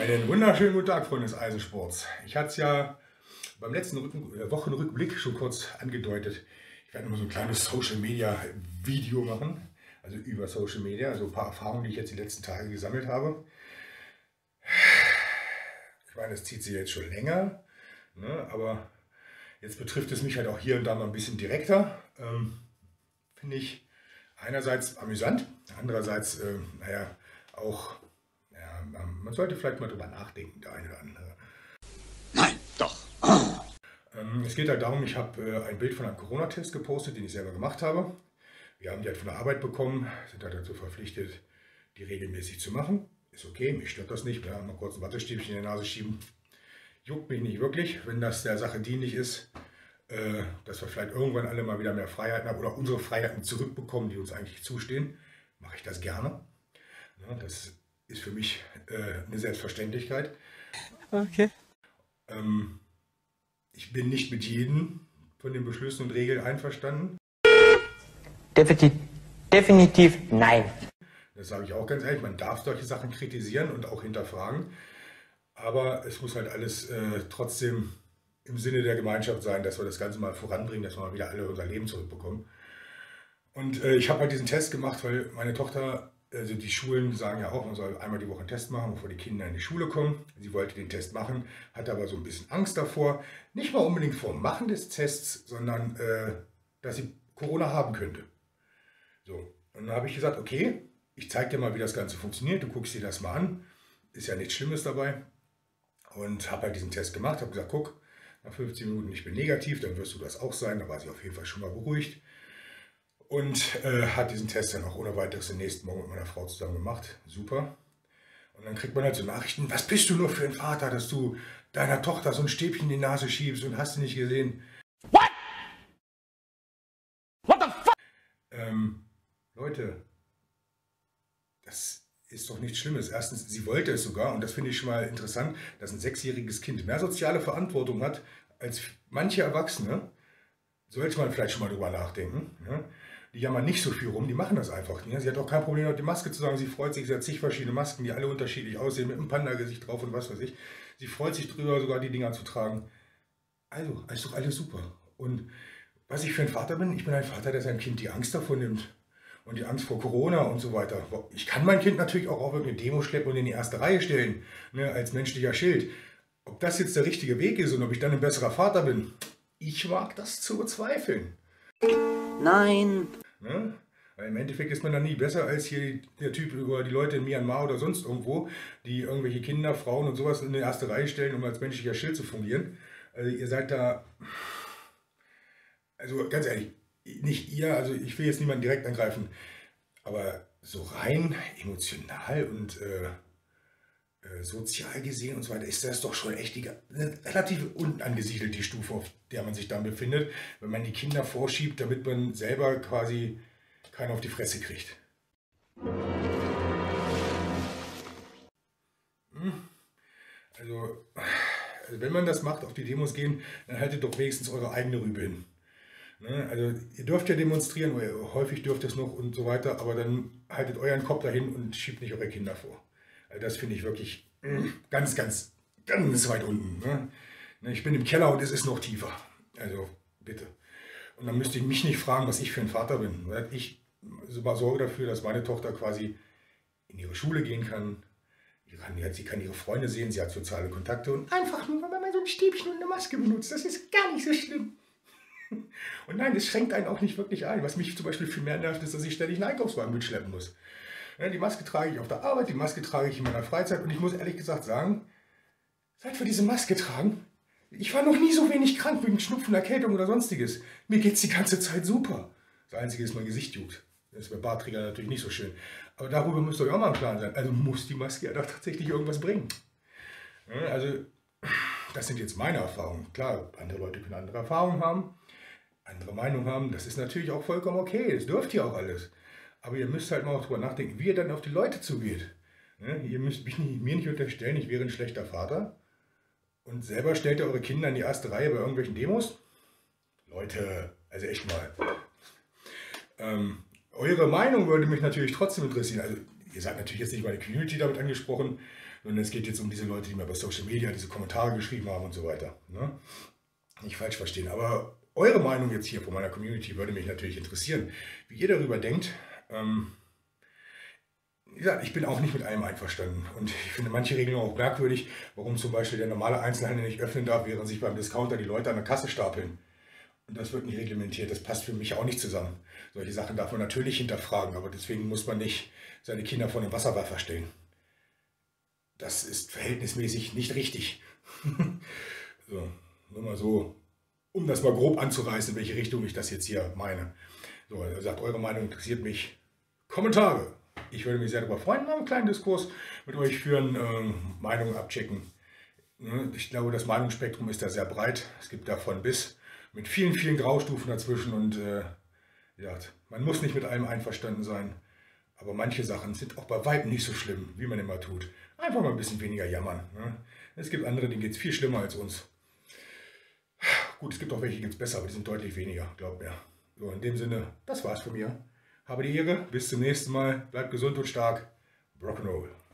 Einen wunderschönen guten Tag, Freunde des Eisensports. Ich hatte es ja beim letzten Wochenrückblick schon kurz angedeutet. Ich werde immer so ein kleines Social Media Video machen, also über Social Media, also ein paar Erfahrungen, die ich jetzt die letzten Tage gesammelt habe. Ich meine, es zieht sich jetzt schon länger, ne, aber jetzt betrifft es mich halt auch hier und da mal ein bisschen direkter. Finde ich einerseits amüsant, andererseits, naja, auch, ja, man sollte vielleicht mal drüber nachdenken, der eine oder andere. Nein, doch. Es geht halt darum, ich habe ein Bild von einem Corona-Test gepostet, den ich selber gemacht habe. Wir haben die halt von der Arbeit bekommen, sind halt dazu verpflichtet, die regelmäßig zu machen. Ist okay, mich stört das nicht. Wir haben mal kurz ein Wattestäbchen in die Nase schieben. Juckt mich nicht wirklich, wenn das der Sache dienlich ist, dass wir vielleicht irgendwann alle mal wieder mehr Freiheiten haben oder unsere Freiheiten zurückbekommen, die uns eigentlich zustehen. Mache ich das gerne. Ja, das ist für mich eine Selbstverständlichkeit. Okay. Ich bin nicht mit jedem von den Beschlüssen und Regeln einverstanden. Definitiv nein. Das sage ich auch ganz ehrlich, man darf solche Sachen kritisieren und auch hinterfragen, aber es muss halt alles trotzdem im Sinne der Gemeinschaft sein, dass wir das Ganze mal voranbringen, dass wir mal wieder alle unser Leben zurückbekommen. Und ich habe halt diesen Test gemacht, weil meine Tochter, also die Schulen sagen ja auch, man soll einmal die Woche einen Test machen, bevor die Kinder in die Schule kommen. Sie wollte den Test machen, hatte aber so ein bisschen Angst davor, nicht mal unbedingt vor dem Machen des Tests, sondern dass sie Corona haben könnte. So, und dann habe ich gesagt, okay, ich zeige dir mal, wie das Ganze funktioniert, du guckst dir das mal an, ist ja nichts Schlimmes dabei. Und habe halt diesen Test gemacht, habe gesagt, guck, nach 15 Minuten, ich bin negativ, dann wirst du das auch sein, da war sie auf jeden Fall schon mal beruhigt. Und hat diesen Test dann auch ohne weiteres den nächsten Morgen mit meiner Frau zusammen gemacht, super. Und dann kriegt man halt so Nachrichten, was bist du nur für ein Vater, dass du deiner Tochter so ein Stäbchen in die Nase schiebst und hast du nicht gesehen. What? What the fuck? Leute, das ist doch nichts Schlimmes. Erstens, sie wollte es sogar, und das finde ich schon mal interessant, dass ein 6-jähriges Kind mehr soziale Verantwortung hat als manche Erwachsene. Sollte man vielleicht schon mal drüber nachdenken. Ja? Die jammern nicht so viel rum, die machen das einfach. Ja? Sie hat auch kein Problem, die Maske zu sagen. Sie freut sich, sie hat zig verschiedene Masken, die alle unterschiedlich aussehen, mit einem Panda-Gesicht drauf und was weiß ich. Sie freut sich drüber, sogar die Dinger zu tragen. Also, ist doch alles super. Und was ich für ein Vater bin, ich bin ein Vater, der seinem Kind die Angst davon nimmt. Und die Angst vor Corona und so weiter. Ich kann mein Kind natürlich auch auf irgendeine Demo schleppen und in die erste Reihe stellen, ne, als menschlicher Schild. Ob das jetzt der richtige Weg ist und ob ich dann ein besserer Vater bin, ich mag das zu bezweifeln. Nein. Ne? Weil im Endeffekt ist man dann nie besser als hier der Typ über die Leute in Myanmar oder sonst irgendwo, die irgendwelche Kinder, Frauen und sowas in die erste Reihe stellen, um als menschlicher Schild zu fungieren. Also ihr seid da, also ganz ehrlich, nicht ihr, also ich will jetzt niemanden direkt angreifen, aber so rein emotional und sozial gesehen und so weiter ist das doch schon echt eine relativ unten angesiedelt, die Stufe, auf der man sich dann befindet, wenn man die Kinder vorschiebt, damit man selber quasi keinen auf die Fresse kriegt. Also wenn man das macht, auf die Demos gehen, dann haltet doch wenigstens eure eigene Rübe hin. Ne? Also ihr dürft ja demonstrieren, oder häufig dürft ihr es noch und so weiter, aber dann haltet euren Kopf dahin und schiebt nicht eure Kinder vor. Also das finde ich wirklich ganz, ganz, ganz weit unten. Ne? Ich bin im Keller und es ist noch tiefer. Also bitte. Und dann müsst ihr mich nicht fragen, was ich für ein Vater bin. Ich sorge dafür, dass meine Tochter quasi in ihre Schule gehen kann. Sie kann ihre Freunde sehen, sie hat soziale Kontakte und einfach nur, wenn man so ein Stäbchen und eine Maske benutzt, das ist gar nicht so schlimm. Und nein, das schränkt einen auch nicht wirklich ein. Was mich zum Beispiel viel mehr nervt, ist, dass ich ständig einen Einkaufswagen mitschleppen muss. Ja, die Maske trage ich auf der Arbeit, die Maske trage ich in meiner Freizeit und ich muss ehrlich gesagt sagen, seit wir diese Maske tragen, ich war noch nie so wenig krank wegen Schnupfen, Erkältung oder sonstiges. Mir geht es die ganze Zeit super. Das Einzige ist, mein Gesicht juckt. Das ist bei Bartträgern natürlich nicht so schön. Aber darüber müsst ihr euch auch mal im Klaren sein. Also muss die Maske ja doch tatsächlich irgendwas bringen. Ja, also das sind jetzt meine Erfahrungen. Klar, andere Leute können andere Erfahrungen haben, andere Meinung haben. Das ist natürlich auch vollkommen okay. Das dürft ihr auch alles. Aber ihr müsst halt mal auch drüber nachdenken, wie ihr dann auf die Leute zugeht. Ja, ihr müsst mir nicht unterstellen, ich wäre ein schlechter Vater. Und selber stellt ihr eure Kinder in die erste Reihe bei irgendwelchen Demos? Leute, also echt mal. Eure Meinung würde mich natürlich trotzdem interessieren. Also ihr seid natürlich jetzt nicht meine Community damit angesprochen, sondern es geht jetzt um diese Leute, die mir bei Social Media diese Kommentare geschrieben haben und so weiter. Ne? Nicht falsch verstehen, aber eure Meinung jetzt hier von meiner Community würde mich natürlich interessieren, wie ihr darüber denkt. Wie gesagt, ich bin auch nicht mit allem einverstanden und ich finde manche Regeln auch merkwürdig, warum zum Beispiel der normale Einzelhandel nicht öffnen darf, während sich beim Discounter die Leute an der Kasse stapeln. Und das wird nicht reglementiert, das passt für mich auch nicht zusammen. Solche Sachen darf man natürlich hinterfragen, aber deswegen muss man nicht seine Kinder vor den Wasserwerfer stellen. Das ist verhältnismäßig nicht richtig. So, nur mal so, um das mal grob anzureißen, in welche Richtung ich das jetzt hier meine. So, er sagt, eure Meinung interessiert mich. Kommentare. Ich würde mich sehr darüber freuen, mal einen kleinen Diskurs mit euch führen, Meinungen abchecken. Ich glaube, das Meinungsspektrum ist da sehr breit. Es gibt davon bis mit vielen, vielen Graustufen dazwischen und ja, man muss nicht mit allem einverstanden sein. Aber manche Sachen sind auch bei weitem nicht so schlimm, wie man immer tut. Einfach mal ein bisschen weniger jammern. Ne? Es gibt andere, denen geht es viel schlimmer als uns. Gut, es gibt auch welche, die gibt es besser, aber die sind deutlich weniger, glaubt mir. So, in dem Sinne, das war's von mir. Habe die Ehre, bis zum nächsten Mal, bleibt gesund und stark. Rock'n'Roll.